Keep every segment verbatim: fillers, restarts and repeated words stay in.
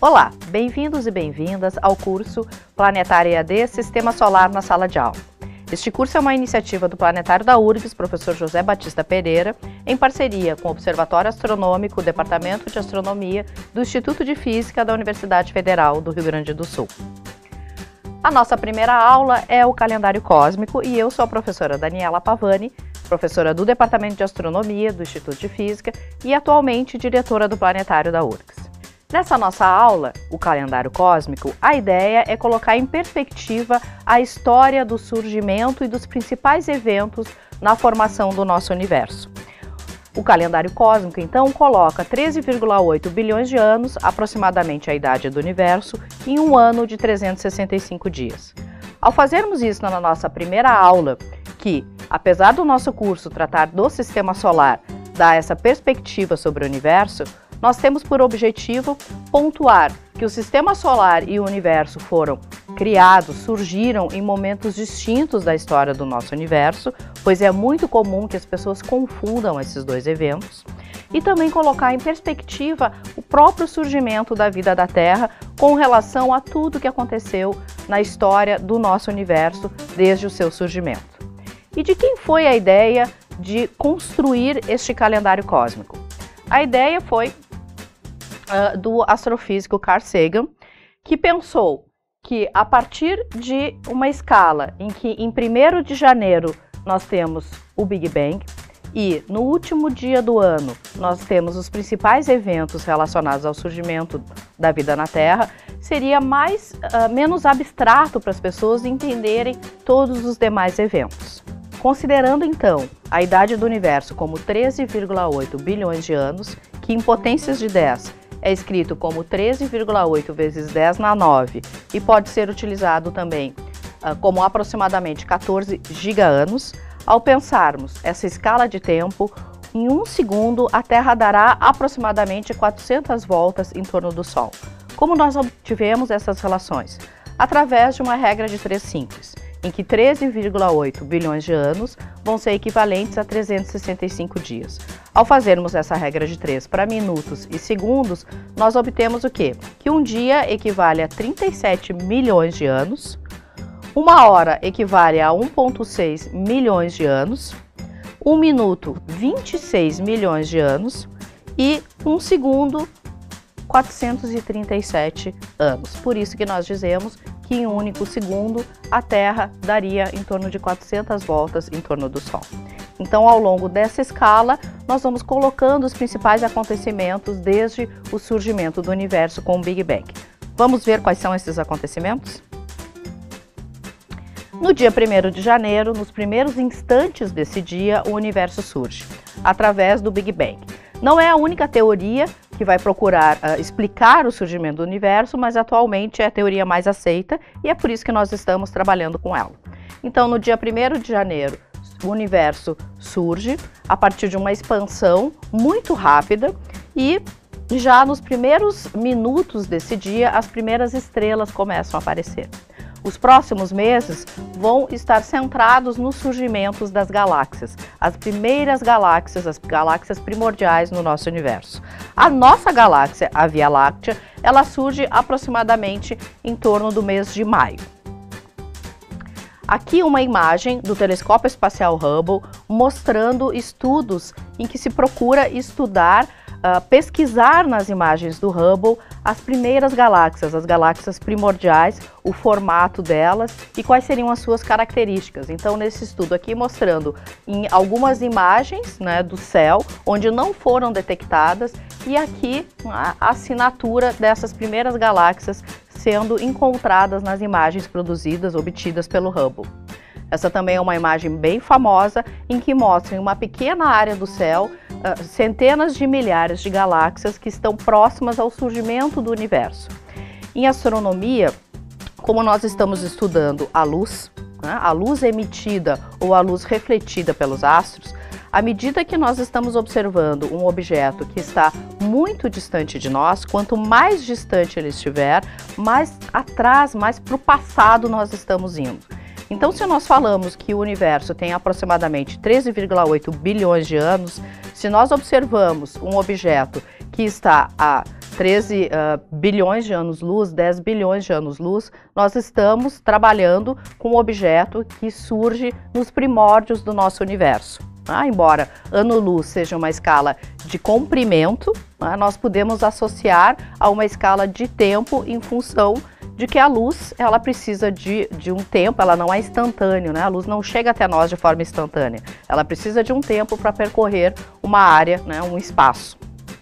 Olá, bem-vindos e bem-vindas ao curso Planetário E A D Sistema Solar na Sala de Aula. Este curso é uma iniciativa do Planetário da U R G S, professor José Batista Pereira, em parceria com o Observatório Astronômico, Departamento de Astronomia do Instituto de Física da Universidade Federal do Rio Grande do Sul. A nossa primeira aula é o calendário cósmico e eu sou a professora Daniela Pavani, professora do Departamento de Astronomia do Instituto de Física e atualmente diretora do Planetário da U R G S. Nessa nossa aula, o calendário cósmico, a ideia é colocar em perspectiva a história do surgimento e dos principais eventos na formação do nosso universo. O calendário cósmico, então, coloca treze vírgula oito bilhões de anos, aproximadamente a idade do universo, em um ano de trezentos e sessenta e cinco dias. Ao fazermos isso na nossa primeira aula, que, apesar do nosso curso tratar do sistema solar, dá essa perspectiva sobre o universo, nós temos por objetivo pontuar que o sistema solar e o universo foram criados, surgiram em momentos distintos da história do nosso universo, pois é muito comum que as pessoas confundam esses dois eventos, e também colocar em perspectiva o próprio surgimento da vida da Terra com relação a tudo que aconteceu na história do nosso universo desde o seu surgimento. E de quem foi a ideia de construir este calendário cósmico? A ideia foi uh, do astrofísico Carl Sagan, que pensou que a partir de uma escala em que em primeiro de janeiro nós temos o Big Bang e no último dia do ano nós temos os principais eventos relacionados ao surgimento da vida na Terra, seria mais, uh, menos abstrato para as pessoas entenderem todos os demais eventos. Considerando então a idade do universo como treze vírgula oito bilhões de anos, que em potências de dez é escrito como treze vírgula oito vezes dez na nove e pode ser utilizado também uh, como aproximadamente quatorze giga-anos, ao pensarmos essa escala de tempo, em um segundo a Terra dará aproximadamente quatrocentas voltas em torno do Sol. Como nós obtivemos essas relações? Através de uma regra de três simples, em que treze vírgula oito bilhões de anos vão ser equivalentes a trezentos e sessenta e cinco dias. Ao fazermos essa regra de três para minutos e segundos, nós obtemos o quê? Que um dia equivale a trinta e sete milhões de anos, uma hora equivale a um vírgula seis milhões de anos, um minuto, vinte e seis milhões de anos e um segundo, quatrocentos e trinta e sete anos. Por isso que nós dizemos que em um único segundo a Terra daria em torno de quatrocentas voltas em torno do Sol. Então, ao longo dessa escala, nós vamos colocando os principais acontecimentos desde o surgimento do universo com o Big Bang. Vamos ver quais são esses acontecimentos? No dia primeiro de janeiro, nos primeiros instantes desse dia, o universo surge, através do Big Bang. Não é a única teoria que vai procurar uh, explicar o surgimento do universo, mas atualmente é a teoria mais aceita e é por isso que nós estamos trabalhando com ela. Então, no dia primeiro de janeiro, o universo surge a partir de uma expansão muito rápida e já nos primeiros minutos desse dia, as primeiras estrelas começam a aparecer. Os próximos meses vão estar centrados nos surgimentos das galáxias, as primeiras galáxias, as galáxias primordiais no nosso universo. A nossa galáxia, a Via Láctea, ela surge aproximadamente em torno do mês de maio. Aqui uma imagem do telescópio espacial Hubble mostrando estudos em que se procura estudar, Uh, pesquisar nas imagens do Hubble as primeiras galáxias, as galáxias primordiais, o formato delas e quais seriam as suas características. Então, nesse estudo aqui mostrando em algumas imagens, né, do céu, onde não foram detectadas, e aqui a assinatura dessas primeiras galáxias sendo encontradas nas imagens produzidas, obtidas pelo Hubble. Essa também é uma imagem bem famosa em que mostra em uma pequena área do céu uh, centenas de milhares de galáxias que estão próximas ao surgimento do universo. Em astronomia, como nós estamos estudando a luz, né, a luz emitida ou a luz refletida pelos astros, à medida que nós estamos observando um objeto que está muito distante de nós, quanto mais distante ele estiver, mais atrás, mais para o passado nós estamos indo. Então, se nós falamos que o universo tem aproximadamente treze vírgula oito bilhões de anos, se nós observamos um objeto que está a treze uh, bilhões de anos-luz, dez bilhões de anos-luz, nós estamos trabalhando com um objeto que surge nos primórdios do nosso universo. Ah, embora ano-luz seja uma escala de comprimento, ah, nós podemos associar a uma escala de tempo em função de que a luz ela precisa de, de um tempo, ela não é instantânea, né? A luz não chega até nós de forma instantânea, ela precisa de um tempo para percorrer uma área, né, um espaço.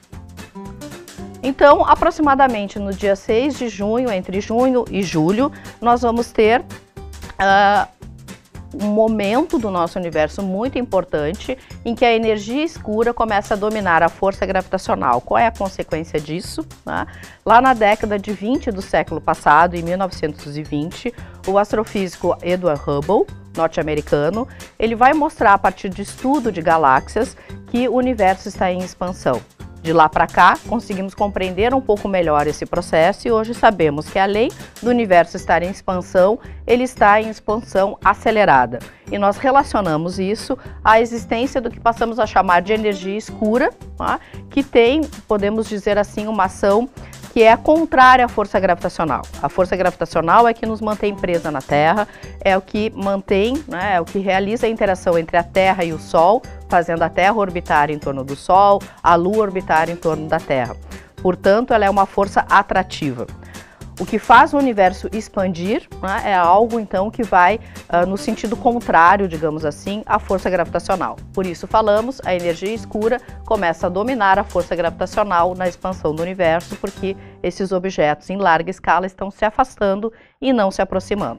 Então, aproximadamente no dia seis de junho, entre junho e julho, nós vamos ter uh, um momento do nosso universo muito importante em que a energia escura começa a dominar a força gravitacional. Qual é a consequência disso? Né? Lá na década de vinte do século passado, em mil novecentos e vinte, o astrofísico Edward Hubble, norte-americano, ele vai mostrar a partir de estudo de galáxias que o universo está em expansão. De lá para cá, conseguimos compreender um pouco melhor esse processo e hoje sabemos que, além do universo estar em expansão, ele está em expansão acelerada. E nós relacionamos isso à existência do que passamos a chamar de energia escura, tá? Que tem, podemos dizer assim, uma ação que é contrária à força gravitacional. A força gravitacional é que nos mantém presa na Terra, é o que mantém, né, é o que realiza a interação entre a Terra e o Sol, fazendo a Terra orbitar em torno do Sol, a Lua orbitar em torno da Terra. Portanto, ela é uma força atrativa. O que faz o universo expandir, né, é algo, então, que vai uh, no sentido contrário, digamos assim, à força gravitacional. Por isso falamos, a energia escura começa a dominar a força gravitacional na expansão do universo, porque esses objetos em larga escala estão se afastando e não se aproximando.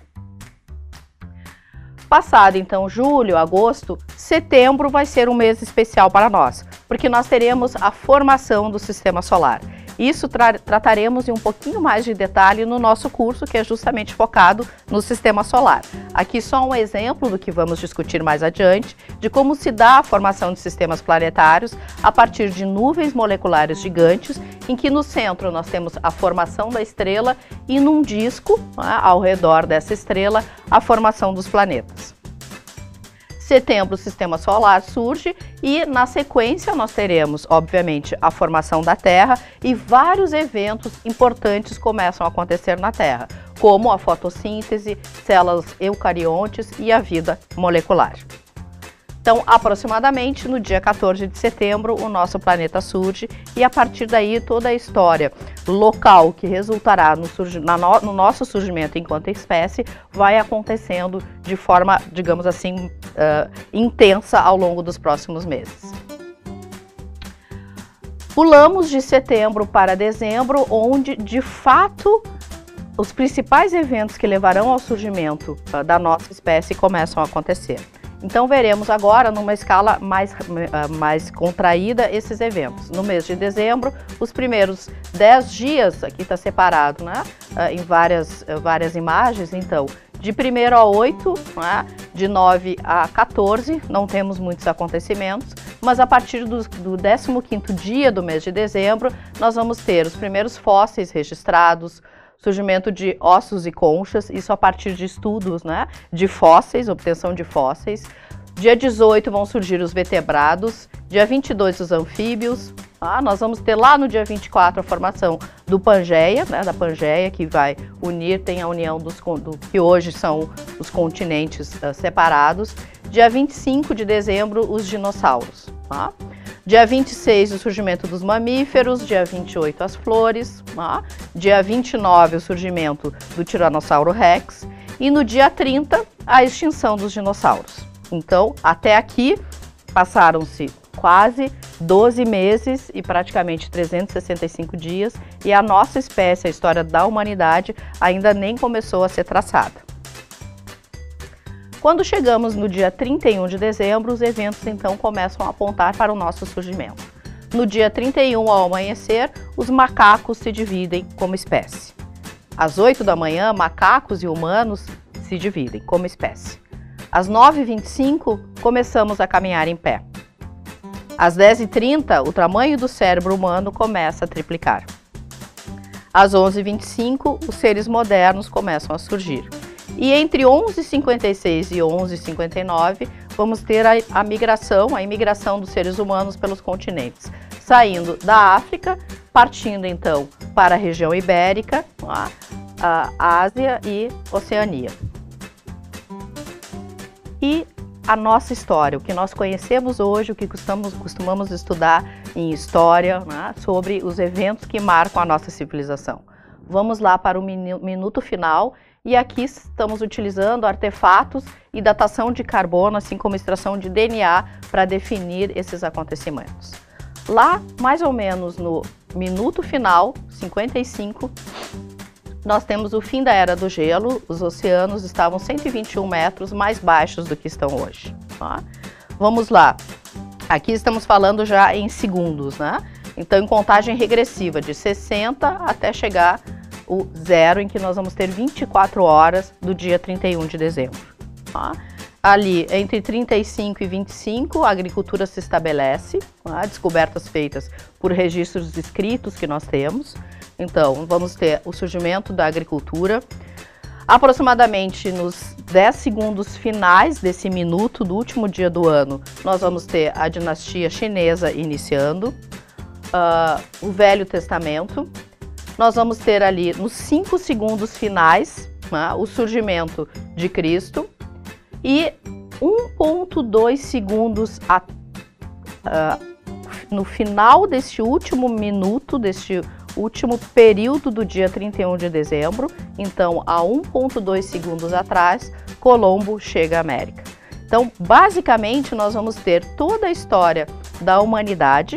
Passado, então, julho, agosto, setembro vai ser um mês especial para nós, porque nós teremos a formação do Sistema Solar. Isso tra trataremos em um pouquinho mais de detalhe no nosso curso, que é justamente focado no Sistema Solar. Aqui só um exemplo do que vamos discutir mais adiante, de como se dá a formação de sistemas planetários a partir de nuvens moleculares gigantes, em que no centro nós temos a formação da estrela e num disco, né, ao redor dessa estrela, a formação dos planetas. Setembro, o Sistema Solar surge e, na sequência, nós teremos, obviamente, a formação da Terra e vários eventos importantes começam a acontecer na Terra, como a fotossíntese, células eucariontes e a vida molecular. Então, aproximadamente no dia quatorze de setembro, o nosso planeta surge e, a partir daí, toda a história local que resultará no, na no, no nosso surgimento enquanto espécie vai acontecendo de forma, digamos assim, uh, intensa ao longo dos próximos meses. Pulamos de setembro para dezembro, onde, de fato, os principais eventos que levarão ao surgimento uh, da nossa espécie começam a acontecer. Então veremos agora, numa escala mais, mais contraída, esses eventos. No mês de dezembro, os primeiros dez dias, aqui está separado, né, em várias, várias imagens, então, de primeiro a oito, né, de nove a quatorze, não temos muitos acontecimentos, mas a partir do, do décimo quinto dia do mês de dezembro, nós vamos ter os primeiros fósseis registrados, surgimento de ossos e conchas, isso a partir de estudos, né, de fósseis, obtenção de fósseis. Dia dezoito vão surgir os vertebrados, dia vinte e dois os anfíbios, ah, nós vamos ter lá no dia vinte e quatro a formação do Pangeia, né, da Pangeia, que vai unir, tem a união dos do, que hoje são os continentes uh, separados. Dia vinte e cinco de dezembro, os dinossauros. Tá? Dia vinte e seis, o surgimento dos mamíferos, dia vinte e oito, as flores, tá? Dia vinte e nove, o surgimento do Tiranossauro Rex e no dia trinta, a extinção dos dinossauros. Então, até aqui, passaram-se quase doze meses e praticamente trezentos e sessenta e cinco dias e a nossa espécie, a história da humanidade, ainda nem começou a ser traçada. Quando chegamos no dia trinta e um de dezembro, os eventos então começam a apontar para o nosso surgimento. No dia trinta e um, ao amanhecer, os macacos se dividem como espécie. Às oito da manhã, macacos e humanos se dividem como espécie. Às nove e vinte e cinco, começamos a caminhar em pé. Às dez e trinta, o tamanho do cérebro humano começa a triplicar. Às onze e vinte e cinco, os seres modernos começam a surgir. E entre onze e cinquenta e seis e onze e cinquenta e nove, vamos ter a, a migração, a imigração dos seres humanos pelos continentes, saindo da África partindo então para a região ibérica, a Ásia e Oceania. E a nossa história, o que nós conhecemos hoje, o que costumamos, costumamos estudar em história, né, sobre os eventos que marcam a nossa civilização. Vamos lá para o minuto final, e aqui estamos utilizando artefatos e datação de carbono, assim como extração de D N A, para definir esses acontecimentos. Lá, mais ou menos no minuto final, cinquenta e cinco, nós temos o fim da Era do Gelo. Os oceanos estavam cento e vinte e um metros mais baixos do que estão hoje. Tá? Vamos lá. Aqui estamos falando já em segundos, né? Então, em contagem regressiva de sessenta até chegar o zero, em que nós vamos ter vinte e quatro horas do dia trinta e um de dezembro. Tá? Ali, entre trinta e cinco e vinte e cinco, a agricultura se estabelece, tá? Descobertas feitas por registros escritos que nós temos. Então, vamos ter o surgimento da agricultura. Aproximadamente nos dez segundos finais desse minuto, do último dia do ano, nós vamos ter a dinastia chinesa iniciando, uh, o Velho Testamento. Nós vamos ter ali, nos cinco segundos finais, né, o surgimento de Cristo. E um ponto dois segundos a, uh, no final deste último minuto, deste último período do dia trinta e um de dezembro, então a um ponto dois segundos atrás, Colombo chega à América. Então, basicamente, nós vamos ter toda a história da humanidade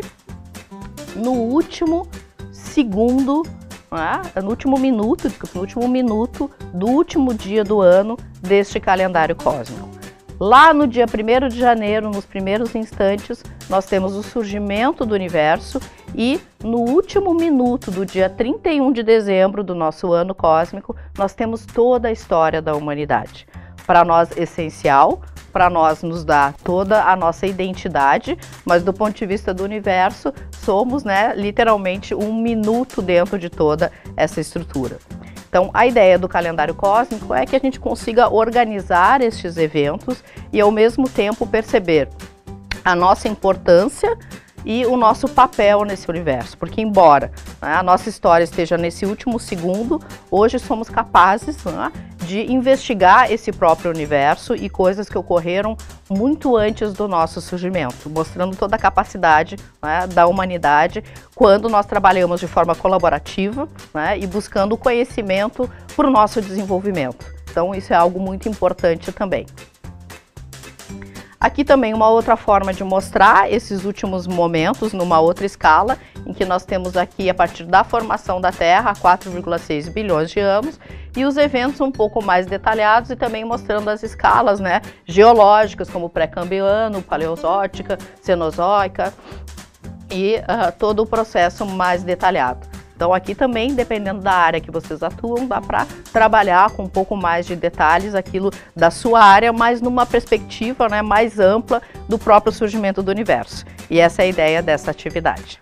no último segundo, né, no último minuto, no último minuto do último dia do ano deste calendário cósmico. Lá no dia primeiro de janeiro, nos primeiros instantes, nós temos o surgimento do universo, e no último minuto do dia trinta e um de dezembro do nosso ano cósmico, nós temos toda a história da humanidade. Para nós, essencial, para nós nos dá toda a nossa identidade, mas do ponto de vista do universo, somos, né, literalmente um minuto dentro de toda essa estrutura. Então, a ideia do calendário cósmico é que a gente consiga organizar estes eventos e, ao mesmo tempo, perceber a nossa importância e o nosso papel nesse universo. Porque, embora, né, a nossa história esteja nesse último segundo, hoje somos capazes, né, de investigar esse próprio universo e coisas que ocorreram muito antes do nosso surgimento, mostrando toda a capacidade, né, da humanidade quando nós trabalhamos de forma colaborativa, né, e buscando o conhecimento para o nosso desenvolvimento. Então, isso é algo muito importante também. Aqui também uma outra forma de mostrar esses últimos momentos numa outra escala, em que nós temos aqui a partir da formação da Terra, há quatro vírgula seis bilhões de anos, e os eventos um pouco mais detalhados e também mostrando as escalas, né, geológicas, como pré-cambriano, paleozoica, cenozoica, e uh, todo o processo mais detalhado. Então aqui também, dependendo da área que vocês atuam, dá para trabalhar com um pouco mais de detalhes aquilo da sua área, mas numa perspectiva, né, mais ampla do próprio surgimento do universo. E essa é a ideia dessa atividade.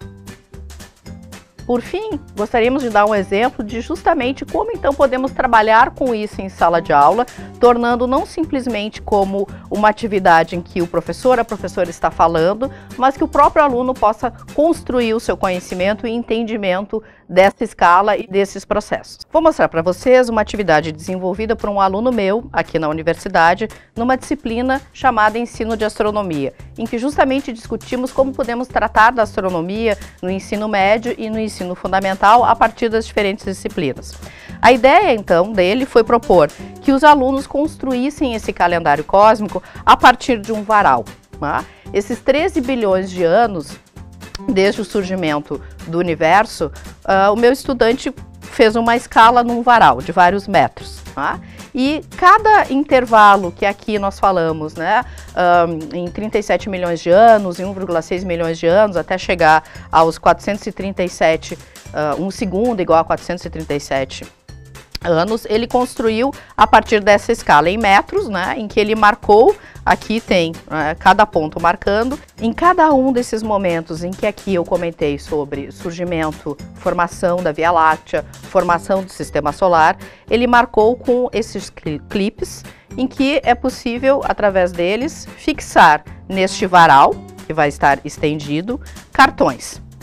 Por fim, gostaríamos de dar um exemplo de justamente como então podemos trabalhar com isso em sala de aula, tornando não simplesmente como uma atividade em que o professor, a professora está falando, mas que o próprio aluno possa construir o seu conhecimento e entendimento dessa escala e desses processos. Vou mostrar para vocês uma atividade desenvolvida por um aluno meu aqui na universidade, numa disciplina chamada Ensino de Astronomia, em que justamente discutimos como podemos tratar da astronomia no ensino médio e no ensino fundamental a partir das diferentes disciplinas. A ideia, então, dele foi propor que os alunos construíssem esse calendário cósmico a partir de um varal. Tá? Esses treze bilhões de anos, desde o surgimento do universo, uh, o meu estudante fez uma escala num varal de vários metros. Tá? E cada intervalo que aqui nós falamos, né, um, em trinta e sete milhões de anos, em um vírgula seis milhões de anos, até chegar aos quatrocentos e trinta e sete, uh, um segundo igual a quatrocentos e trinta e sete anos, ele construiu a partir dessa escala em metros, né, em que ele marcou, aqui tem uh, cada ponto marcando, em cada um desses momentos em que aqui eu comentei sobre surgimento, formação da Via Láctea, formação do Sistema Solar, ele marcou com esses clipes, em que é possível, através deles, fixar neste varal, que vai estar estendido, cartões. Tá?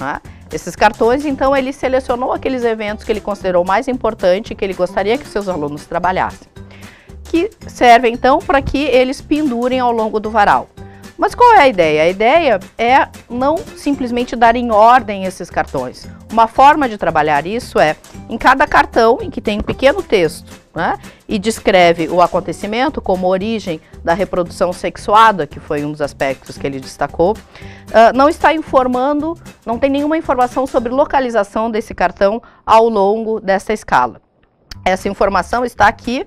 esses cartões, então ele selecionou aqueles eventos que ele considerou mais importante e que ele gostaria que seus alunos trabalhassem, que servem então para que eles pendurem ao longo do varal. Mas qual é a ideia? A ideia é não simplesmente dar em ordem esses cartões. Uma forma de trabalhar isso é, em cada cartão, em que tem um pequeno texto, né, e descreve o acontecimento como origem da reprodução sexuada, que foi um dos aspectos que ele destacou, uh, não está informando, não tem nenhuma informação sobre localização desse cartão ao longo dessa escala. Essa informação está aqui,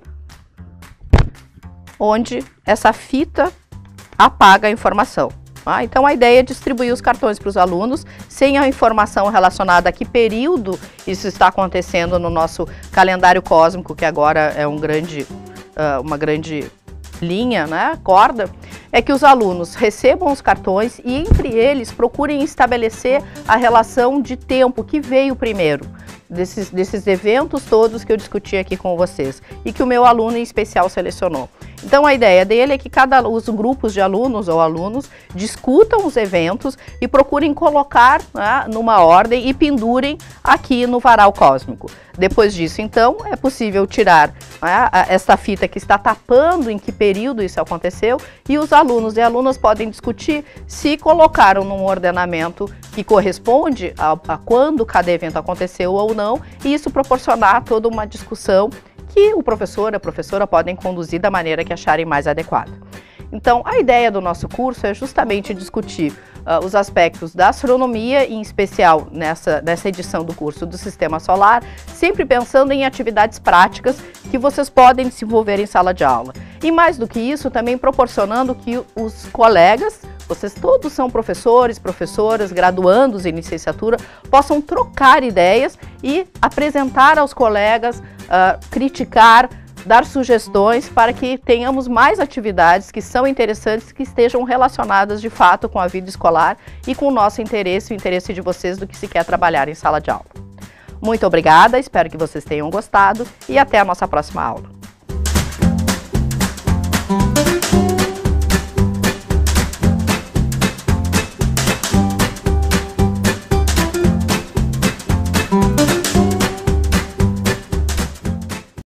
onde essa fita apaga a informação. Ah, então a ideia é distribuir os cartões para os alunos sem a informação relacionada a que período isso está acontecendo no nosso calendário cósmico, que agora é um grande, uh, uma grande linha, né, corda, é que os alunos recebam os cartões e entre eles procurem estabelecer a relação de tempo que veio primeiro. Desses, desses eventos todos que eu discuti aqui com vocês e que o meu aluno em especial selecionou. Então a ideia dele é que cada, os grupos de alunos ou alunos discutam os eventos e procurem colocar, né, numa ordem e pendurem aqui no varal cósmico. Depois disso, então, é possível tirar, né, essa fita que está tapando em que período isso aconteceu e os alunos e alunas podem discutir se colocaram num ordenamento que corresponde a, a quando cada evento aconteceu ou não, e isso proporcionar toda uma discussão que o professor e a professora podem conduzir da maneira que acharem mais adequada. Então, a ideia do nosso curso é justamente discutir uh, os aspectos da astronomia, em especial nessa, nessa edição do curso do Sistema Solar, sempre pensando em atividades práticas que vocês podem desenvolver em sala de aula. E mais do que isso, também proporcionando que os colegas, vocês todos são professores, professoras, graduandos em licenciatura, possam trocar ideias e apresentar aos colegas, uh, criticar, dar sugestões para que tenhamos mais atividades que são interessantes, que estejam relacionadas de fato com a vida escolar e com o nosso interesse, o interesse de vocês do que se quer trabalhar em sala de aula. Muito obrigada, espero que vocês tenham gostado e até a nossa próxima aula.